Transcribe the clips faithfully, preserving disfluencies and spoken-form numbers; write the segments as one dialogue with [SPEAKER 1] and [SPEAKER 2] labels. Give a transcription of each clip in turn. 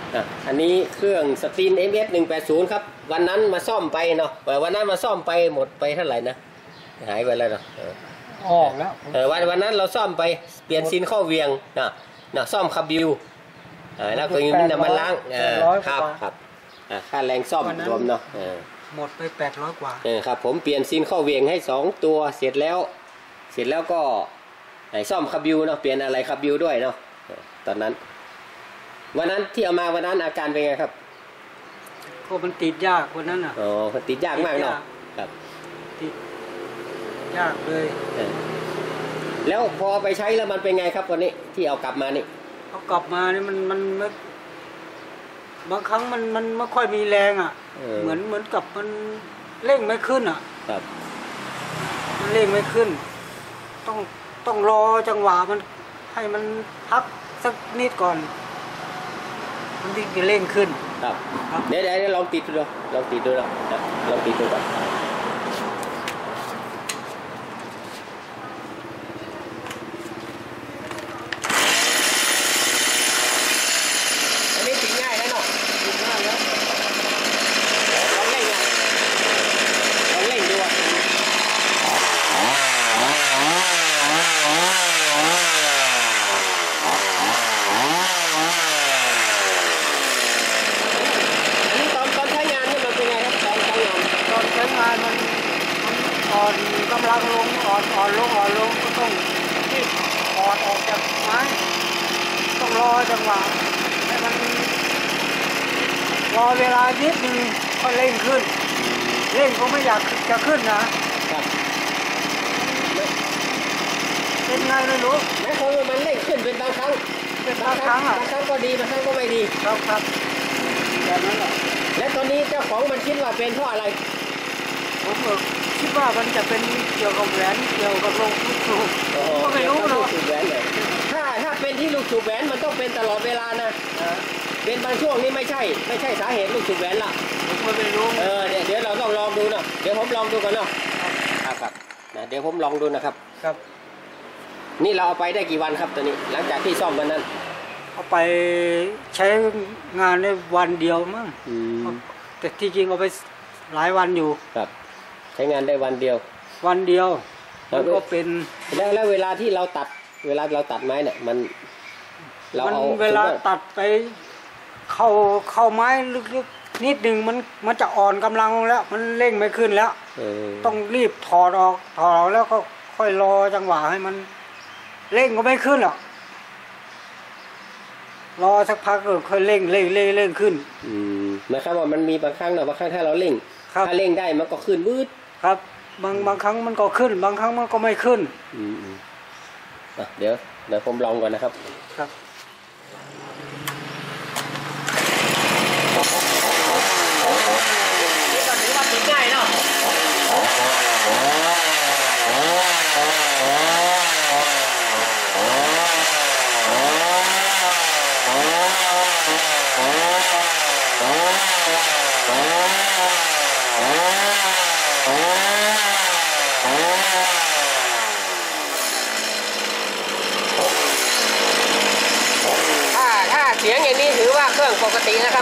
[SPEAKER 1] อันนี้เครื่องสตีน เอ็ม เอส หนึ่งแปดศูนย์ครับวันนั้นมาซ่อมไปเนาะวันนั้นมาซ่อมไปหมดไปเท่าไหร่นะหายไปแล้วเนาะ
[SPEAKER 2] ออกแล้ว
[SPEAKER 1] เออวันวันนั้นเราซ่อมไปเปลี่ยนซีนข้อเวียงนะนะซ่อมคาบิวแล้วก็ยังมีน้ำมันล้างครับครับค่าแรงซ่อมรวมเนาะ
[SPEAKER 2] หมดไปแปดร้อยกว่า
[SPEAKER 1] เออครับผมเปลี่ยนซีนข้อเวียงให้สองตัวเสร็จแล้วเสร็จแล้วก็ไอ้ซ่อมคาบิวเนาะเปลี่ยนอะไรคาบิวด้วยเนาะตอนนั้นวันนั้นที่เอามาวันนั้นอาการเป็นไงครับ
[SPEAKER 2] ก็มันติดยากวันนั้นอ่ะ
[SPEAKER 1] อ๋อติดยากมากเนาะครับ
[SPEAKER 2] ติดยากเลย
[SPEAKER 1] แล้วพอไปใช้แล้วมันเป็นไงครับวันนี้ที่เอากลับมานี่
[SPEAKER 2] เอากลับมานี่มันมันบางครั้งมันมันไม่ค่อยมีแรงอ่ะเหมือนเหมือนกับมันเร่งไม่ขึ้นอ่ะ
[SPEAKER 1] ครับ
[SPEAKER 2] มันเร่งไม่ขึ้นต้องต้องรอจังหวะมันให้มันพักสักนิดก่อนมันถึงจะเร่งขึ้น
[SPEAKER 1] ครับเดี๋ยวเดี๋ยวลองติดดูลองติดดูนะลองติดดูก่อนอันนี้ติดง่ายแล้วเนาะติดง่ายแล้วลองเล่นไงลองเล่นดูอ่ะ
[SPEAKER 2] อ่อนกำลังลงอ่อนอ่อนลงอ่อนลงก็ต้องรีบอ่อนออกจากไม้ต้องรอจังหวะให้มันรอเวลานิดนึงก็เร่งขึ้นเร่งก็ไม่อยากจะขึ้นนะเป็นไงไม่รู้
[SPEAKER 1] แม้คนมันเร่งขึ้นเป็นบางครั้ง
[SPEAKER 2] เป็นบางครั้งอ่ะ
[SPEAKER 1] บางครั้งก็ดีบางครั้งก็ไม่ดี
[SPEAKER 2] ครับครับแบบนั้นแหละ
[SPEAKER 1] และตอนนี้เจ้าของมันคิดว่าเป็นเพราะอะไร
[SPEAKER 2] ผมคิดว่ามันจะเป็นเกี่ยวกับแหวนเกี่ยวกับลูกสูบก็ไม่รู้เนาะ
[SPEAKER 1] ถ้าถ้าเป็นที่ลูกสูบแหวนมันต้องเป็นตลอดเวลานะเป็นบางช่วงนี้ไม่ใช่ไม่ใช่สาเหตุลูกสูบแหวนล่ะ
[SPEAKER 2] ผมก็ไม่รู้
[SPEAKER 1] เออเดี๋ยวเดี๋ยวเราต้องลองดูเนาะเดี๋ยวผมลองดูก่อนเนาะครับครับนะเดี๋ยวผมลองดูนะครับ
[SPEAKER 2] ครับ
[SPEAKER 1] นี่เราเอาไปได้กี่วันครับตัวนี้หลังจากที่ซ่อมวันนั้น
[SPEAKER 2] เอาไปใช้งานได้วันเดียวมั้งแต่ที่จริงเอาไปหลายวันอยู่
[SPEAKER 1] ครับใช้งานได้วันเดียว
[SPEAKER 2] วันเดียวแล้วก็เป็น
[SPEAKER 1] แล้วแล้วเวลาที่เราตัดเวลาเราตัดไม้เนี่ยมัน
[SPEAKER 2] เราเอาเวลาตัดไปเข้าเข้าไม้ลึกๆนิดนึงมันมันจะอ่อนกำลังแล้วมันเร่งไม่ขึ้นแล้วต้องรีบถอดออกถอดออกแล้วก็ค่อยรอจังหวะให้มันเร่งก็ไม่ขึ้นหรอกรอสักพักก็ค่อยเร่งเร่งเร่งเร่งขึ้น
[SPEAKER 1] อืมหมายความว่ามันมีบางครั้งเนาะบางครั้งถ้าเราเร่งถ้าเร่งได้มันก็ขึ้นวืด
[SPEAKER 2] ครับบางบางครั้งมันก็ขึ้นบางครั้งมันก็ไม่ขึ้น
[SPEAKER 1] อืมอ่ะเดี๋ยวเดี๋ยวผมลองก่อนนะครับ
[SPEAKER 2] ครับ
[SPEAKER 1] นี่ก็ถือว่าติดง่ายเนาะเสียงอย่างนี้ถือว่าเครื่องปกตินะครับ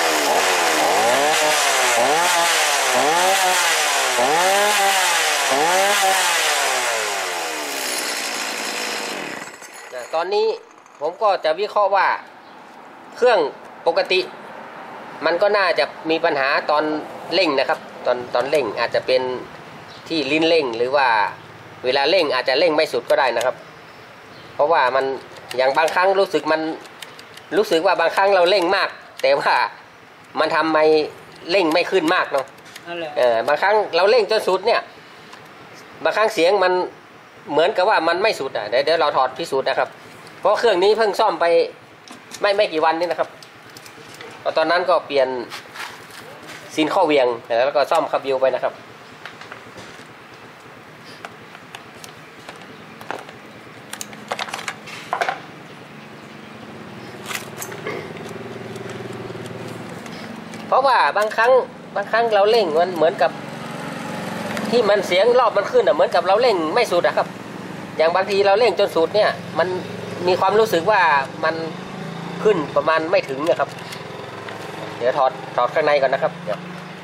[SPEAKER 1] ตอนนี้ผมก็จะวิเคราะห์ว่าเครื่องปกติมันก็น่าจะมีปัญหาตอนเร่งนะครับตอนตอนเร่งอาจจะเป็นที่ลิ้นเร่งหรือว่าเวลาเร่งอาจจะเร่งไม่สุดก็ได้นะครับเพราะว่ามันอย่างบางครั้งรู้สึกมันรู้สึกว่าบางครั้งเราเร่งมากแต่ว่ามันทำไมเร่งไม่ขึ้นมากเนาะเออบางครั้งเราเร่งจนสุดเนี่ยบางครั้งเสียงมันเหมือนกับว่ามันไม่สุดอ่ะเดี๋ยวเดี๋ยวเราถอดพิสูจน์นะครับเพราะเครื่องนี้เพิ่งซ่อมไปไม่ไม่กี่วันนี้นะครับตอนนั้นก็เปลี่ยนซีนข้อเวียงแล้วก็ซ่อมคาบิวไปนะครับเพราะว่าบางครั้งบางครั้งเราเร่งมันเหมือนกับที่มันเสียงรอบมันขึ้นอ่ะเหมือนกับเราเร่งไม่สุดอะครับอย่างบางทีเราเร่งจนสุดเนี่ยมันมีความรู้สึกว่ามันขึ้นประมาณไม่ถึงนะครับเดี๋ยวถอดถอดข้างในก่อนนะครับเดี๋ยว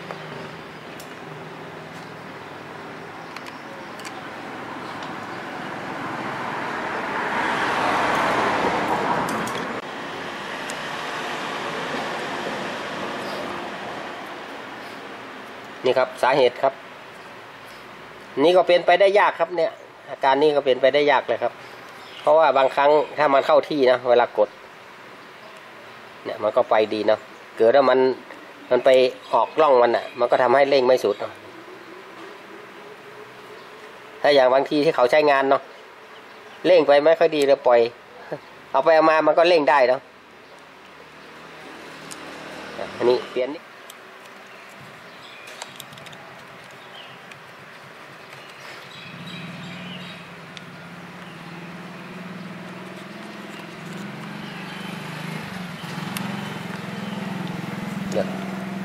[SPEAKER 1] นี่ครับสาเหตุครับนี่ก็เป็นไปได้ยากครับเนี่ยอาการนี้ก็เป็นไปได้ยากเลยครับเพราะว่าบางครั้งถ้ามันเข้าที่นะเวลากดเนี่ยมันก็ไปดีเนาะเกิดว่ามันมันไปออกร่องมันอ่ะมันก็ทำให้เร่งไม่สุดเนาะถ้าอย่างบางทีที่เขาใช้งานเนาะเร่งไปไม่ค่อยดีเลยปล่อยเอาไปเอามามันก็เร่งได้เนาะอันนี้เปลี่ยนนี่เดี๋ยว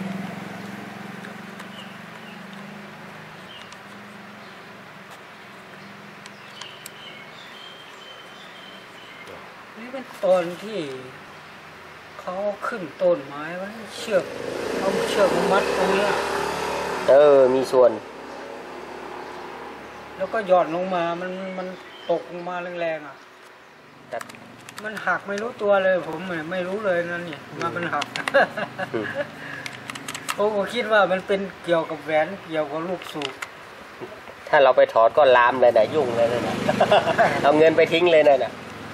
[SPEAKER 2] นี่เป็นตอนที่เขาขึ้นต้นไม้มันเชือกเอาเชือกมามัดตรงนี้
[SPEAKER 1] เออมีส่วน
[SPEAKER 2] แล้วก็หย่อนลงมามันมันตกลงมาแรงๆอ่ะมันหักไม่รู้ตัวเลยผมไม่รู้เลยนั่นนี่มามันหักผมก็คิดว่ามันเป็นเกี่ยวกับแหวนเกี่ยวกับลูกสูบ
[SPEAKER 1] ถ้าเราไปถอดก็ลามเลยนะยุ่งเลยนะ เอาเงินไปทิ้งเลยนะ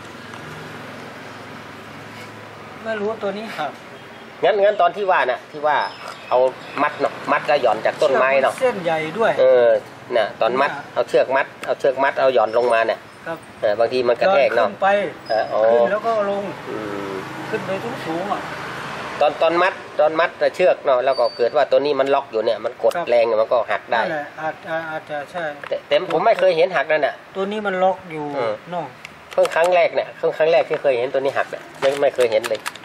[SPEAKER 2] ไม่รู้ตัวนี้หัก
[SPEAKER 1] งั้นงั้นตอนที่ว่าน่ะที่ว่าเอามัดเนาะมัดแล้วหย่อนจากต้นไม้เนาะ
[SPEAKER 2] เส้นใหญ่ด้วย
[SPEAKER 1] เออน่ะตอนมัดเอาเชือกมัดเอาเชือกมัดเอาหย่อนลงมาเนี่ย
[SPEAKER 2] ครับ
[SPEAKER 1] เออบางทีมันกระแทกเนาะ
[SPEAKER 2] ขึ้นไปขึ้นแล้วก็ลงขึ้นไปทุกสูงอ่ะ
[SPEAKER 1] ตอนตอนมัดตอนมัดเชือกเนาะแล้วก็เกิดว่าตัวนี้มันล็อกอยู่เนี่ยมันกดแรงมันก็หักได้
[SPEAKER 2] อาจอาจจะใช่
[SPEAKER 1] แต่ผมไม่เคยเห็นหักนั่นน่ะ
[SPEAKER 2] ตัวนี้มันล็อกอยู่นอก
[SPEAKER 1] เพิ่งครั้งแรกเนี่ยเพิ่งครั้งแรกที่เคยเห็นตัวนี้หักเนี่ยไม่ไม่เคยเห็นเลย